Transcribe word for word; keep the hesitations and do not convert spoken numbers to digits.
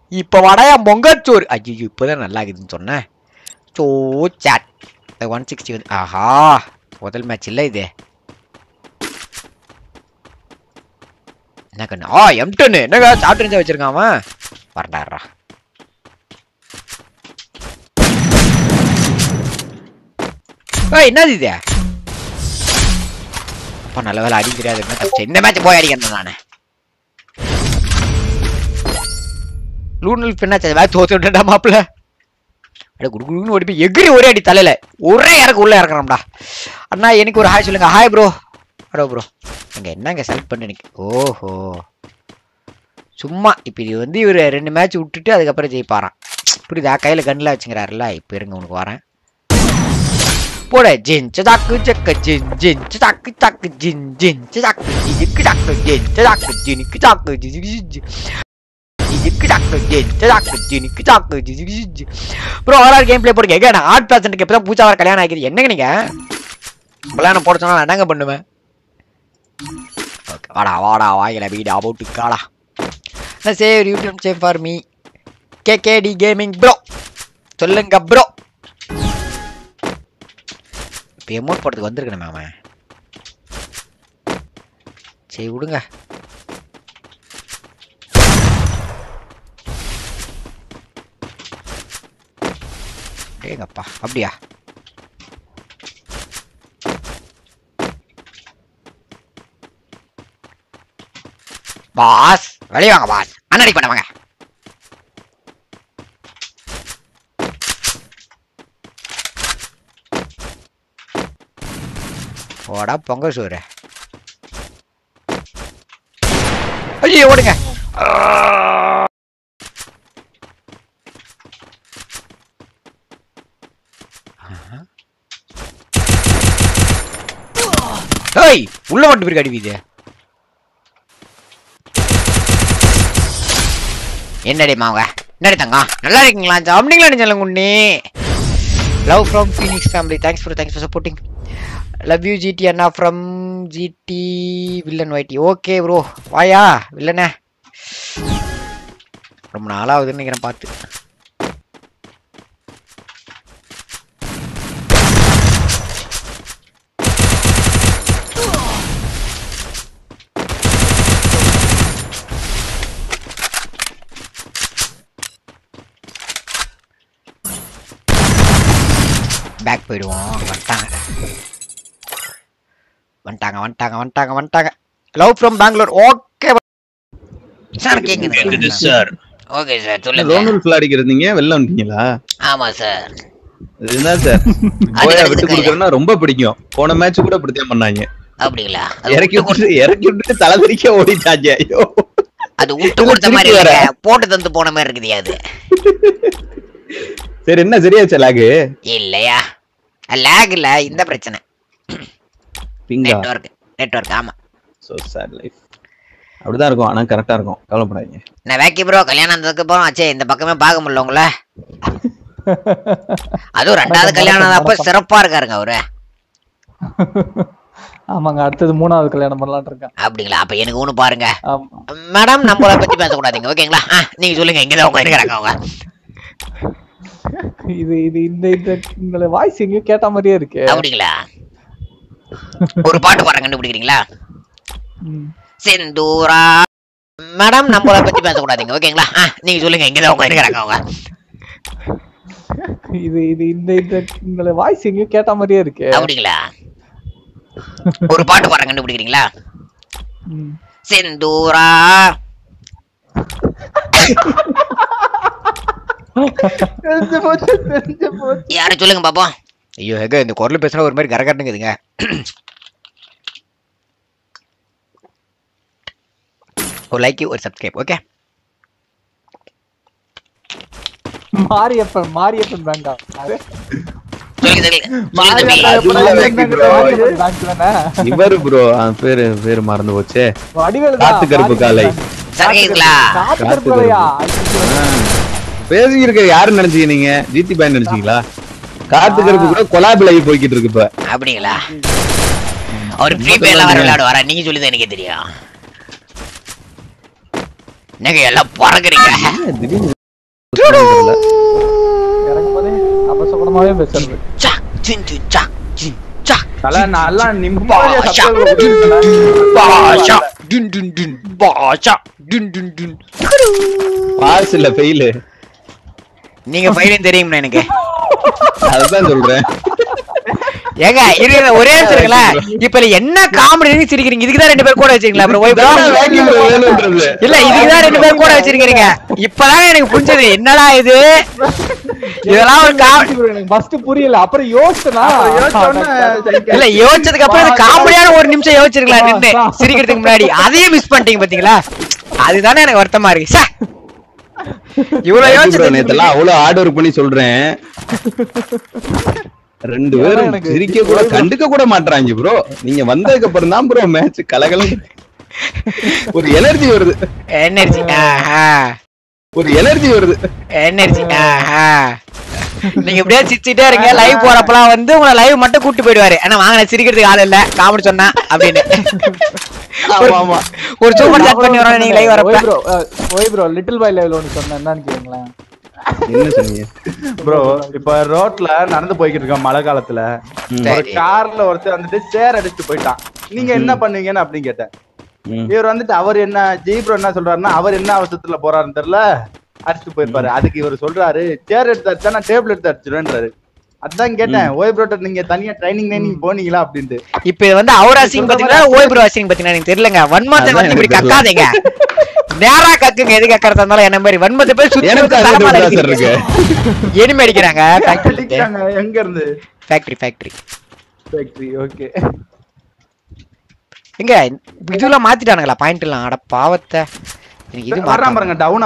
இப்போ வடையா பொங்கச்சோறு. ஐயோ இப்போதான் நல்லா இருக்குதுன்னு சொன்னேன். சோ சாட் ஒன் சிக்ஸ்டி வந்து ஆஹா முதல் மேட்ச் இல்லை இது. என்ன கண்ணு ஆ எம் டென்னு என்னங்க சாப்பிட்டு வச்சிருக்கான் அவன். வரண்டாடுறா. ஏய் என்னது இது? அப்பா நல்ல வேலை அடி தெரியாது. இந்த மேட்ச் போய் அடிக்கிறேன் நானு. லூனல் பின்னாச்சு வேலை தோத்து விட்டுட்டா மாப்பிள்ள. அட குடுகுடுன்னு ஓடி போய் எகிரி ஒரே அடி தலையில ஒரே இறக்கு உள்ள இறக்குறோம்டா. அண்ணா எனக்கு ஒரு ஹாய் சொல்லுங்க. Hi bro. Hello bro. அங்கே என்னங்க செலக்ட் பண்ணி நிற்கு. ஓஹோ சும்மா இப்போ இது வந்து இவர் ரெண்டு மேட்ச் விட்டுட்டு அதுக்கப்புறம் ஜெயிப்பாரான். புரியுதா? கையில் கண்ணில் வச்சுங்கிறாருல்ல. இப்போ இருங்க உனக்கு வரேன் போட. ஜின் சதாக்கு சக்க ஜின் ஜின் சதாக்கு சக்கு ஜின் ஜின் சதாக்கு ஜிக்கு சக்கு ஜின் சதாக்கு ஜினுக்கு சக்கு ஜிஜிக்கு ஜிக்கு சக்கு ஜின் சதாக்கு ஜினுக்கு சக்கு ஜிஜிக்கு. ப்ரோ ஓவரால் கேம் ப்ளே போடுங்க. எங்க நான் ஆட் பர்சன்ட்டுக்கு இப்போ தான் பூச்சா வர கல்யாணம் ஆகிக்கிறீங்க. என்னங்க நீங்க கல்யாணம் போட சொன்னா என்னங்க பண்ணுவேன்? ஓகே வாடா வாடா வாயில வீடா போட்டு காடா. நான் save YouTube save for me KKD gaming bro சொல்லுங்க ப்ரோ. இப்போ எமௌண்ட் போடுறதுக்கு வந்திருக்கணுமே அவன். சரி விடுங்க. டேங்கப்பா அப்படியா? பாஸ் வெளியே வாங்க பாஸ். அண்ணாடி பண்ணவாங்க. ஓடா பொங்க சோறு. ஐயோ ஓடுங்க. ஏய் உள்ள மட்டும் பேருக்கு அடிவீது. என்னடி மாவங்க என்னடி தங்கம் நல்லா இருக்கீங்களா? அப்படிங்களா சொல்லுங்க Unni. Love from Phoenix family. Thanks for thanks for supporting. Love you GT அண்ணா from GT villain YT. Okay bro வாயா வில்லனே. ரொம்ப நாளாகுதுன்னு நினைக்கிறேன் பார்த்து. பேக் போயிடுவோம். வந்துட்டாங்க வந்துட்டாங்க வந்துட்டாங்க வந்துட்டாங்க வந்துட்டாங்க. Love from Bangalore. Okay sir கேக்குது சார். ஓகே சார் சொல்லுங்க. ரோனல் ஃபிளார் அடிக்கிறீங்க வெளில வந்துட்டீங்களா? ஆமா சார். இதுதான் சார் போயா விட்டு கொடுக்கறேன்னா ரொம்ப பிடிக்கும். போன மேட்ச் கூட இப்படித்தான் பண்ணாங்க. அப்படிங்களா? இறக்கி விட்டு இறக்கி விட்டு தலைதறிக்க ஓடிட்டாங்க. ஐயோ அது விட்டு கொடுத்த மாதிரி இல்ல போட்டு தந்து போன மாதிரி இருக்குதியா அது. சரி என்ன சரியாச்சா லாக்? இல்லையா லாக் இல்ல இந்த பிரச்சனை நெட்வொர்க் நெட்வொர்க். ஆமா சோ சாட் லைஃப் அப்படிதான் இருக்கும். ஆனா கரெக்டா இருக்கும் கவலைப்படாதீங்க. நான் வேக்கி ப்ரோ கல்யாணம் ஆனதுக்கு அப்புறம் ஆச்சே இந்த பக்கமே பார்க்க முடியல உங்கள. அதுவும் ரெண்டாவது கல்யாணம் அப்ப சிறப்பா இருக்காருங்க அவரு. ஆமாங்க அடுத்தது மூணாவது கல்யாணம் பண்ணலாம்னு இருக்கேன். அப்படிங்களா? அப்ப எனக்கு ஒண்ணு பாருங்க மேடம். நம்மள பத்தி பேசக்கூடாதுங்க ஓகேங்களா? நீங்க சொல்லுங்க எங்கதான் உங்க இருக்கிறாங்க அவங்க. இது இது இந்த இந்த வாய்ஸ் எங்க கேட்ட மாதிரியே இருக்கு. அப்படிங்களா? ஒரு பாட்டு பாடுங்க கண்டுபிடிக்கிறீங்களா? செந்தூரா மேடம். நம்மள பத்தி பேசக்கூடாதுங்க ஓகேங்களா? நீங்க சொல்லுங்க எங்கதான் உங்க இருக்கிறாங்க அவங்க. இது இது இந்த இந்த வாய்ஸ் எங்க கேட்ட மாதிரியே இருக்கு. அப்படிங்களா? ஒரு பாட்டு பாடுங்க கண்டுபிடிக்கிறீங்களா? செந்தூரா யார சொல்லுங்க பாப்போம். ஐயோ ஹெக இந்த குரல் பேசுற ஒரு மாதிரி கரகரனுங்குதுங்க. ஒரு லைக் ஒரு சப்ஸ்கிரைப் ஓகே. மாரியப்பன் மாரியப்பன் பேங்கா இவரு ப்ரோ பேரு பேரு மறந்து போச்சே. காத்து கருப்பு காலை பேசி இருக்க யாரு நினைச்சீங்க நீங்க? ஜிடி பாய் நினைச்சீங்களா? காத்து கருப்பு கூட கொலாபிலாகி போய்கிட்டு இருக்கு இப்ப. அப்படிங்களா? அவர் ஃப்ரீ ஃபயர்ல வர விளையாடுவாரா? நீங்க சொல்லிதான் எனக்கு தெரியும். நீங்க எல்லாம் பறக்குறீங்க. இறங்கும்போதே அபசகுணமாவே பேசுறது. நல்லா பாஸ் இல்ல ஃபெயில். நீங்க ஃபெயிலும் தெரியும்னா எனக்கு. அதுதான் சொல்றேன். ஏங்க இருங்க ஒரே நிமிஷம்ல. இப்ப என்ன காமெடி சிரிக்கிறீங்க? இதுக்கு தான் ரெண்டு பேர் கூட வச்சிருக்கீங்களா? அப்புறம் ஓய் ப்ரோ இல்ல இதுக்கு தான் ரெண்டு பேர் கூட வச்சிருக்கீங்க. இப்பதான் எனக்கு புரிஞ்சது என்னடா இது. இதெல்லாம் ஒரு காமெடி. எனக்கு ஃபர்ஸ்ட் புரியல, அப்புறம் யோசிச்சனா இல்ல யோசிச்சதுக்கு அப்புறம் இது காமெடியான ஒரு நிமிஷம் யோசிச்சிருக்கலாம் நின்னு சிரிக்கிறதுக்கு முன்னாடி. அதையே மிஸ் பண்ணிட்டீங்க பாத்தீங்களா? அதுதானே எனக்கு வருத்தமா இருக்கு. சே இவ்வளவு யோசிச்சு நேத்தெல்லாம் அவ்வளவு ஹார்ட் ஒர்க் பண்ணி சொல்றேன். ரெண்டு பேரும் சிரிக்க கூட கண்டுக்க கூட மாட்டாங்க ப்ரோ. நீங்க வந்ததுக்கு அப்புறம் தான் ப்ரோ மேட்ச் கலகலம். ஒரு எனர்ஜி வருது. எனர்ஜி ஒரு எனர்ஜி வருது. எனர்ஜி நீங்க இப்படியே சிரிச்சுட்டே இருங்க. லைவ் போறப்பலாம் வந்து உங்களை லைவ் மட்டும் கூட்டு போயிடுவாரு. ஆனா வாங்க சிரிக்கிறதுக்கு ஆள் இல்ல காமெடி சொன்னா அப்படின்னு. ஒரு சூப்பர் சாட் பண்ணி வரோம் நீங்க லைவ் வரப்ப. ப்ரோ ஓய் ப்ரோ லிட்டில் பாய் லைவ்ல ஒன்னு சொன்னா என்னன்னு கேளுங்களா? என்ன சொன்னீங்க ப்ரோ? இப்ப ரோட்ல நடந்து போய்கிட்டு இருக்கோம் மழை காலத்துல. ஒரு கார்ல ஒருத்தர் வந்துட்டு சேர் அடிச்சுட்டு போயிட்டான். நீங்க என்ன பண்ணுவீங்கன்னு அப்படின்னு கேட்டேன். இவர் வந்துட்டு அவர் என்ன ஜெய்ப்ரோ என்ன சொல்றாருன்னா, அவர் என்ன அவசரத்துல போறாருன்னு தெரியல அடிச்சுட்டு போயிருப்பாரு. அதுக்கு இவர் சொல்றாரு சேர் எடுத்து அடிச்சா நான் டேபிள் எடுத்து அடிச்சிருவேன்றாரு. அதான் கேட்டேன் ஓய் ப்ரோட்ட நீங்க தனியா ட்ரைனிங் ட்ரைனிங் போனீங்களா அப்படின்ட்டு. இப்ப வந்து அவர் அசிங் பாத்தீங்களா ஓய் ப்ரோ அசிங் பாத்தீங்களா எனக்கு தெரியலங்க. வன்மத்தை வந்து இப்படி கக்காதீங்க. நேரா கக்குங்க. எது கக்கறதா இருந்தாலும் என்ன மாதிரி வன்மத்தை போய் சுத்தி இருக்கு. எனிமே அடிக்கிறாங்க எங்க இருந்து? Factory factory factory. ஓகே எங்க இதெல்லாம் மாத்திட்டானுங்களா பாயிண்ட் எல்லாம்? அட பாவத்தை. இது வர்றான் பாருங்க டவுன்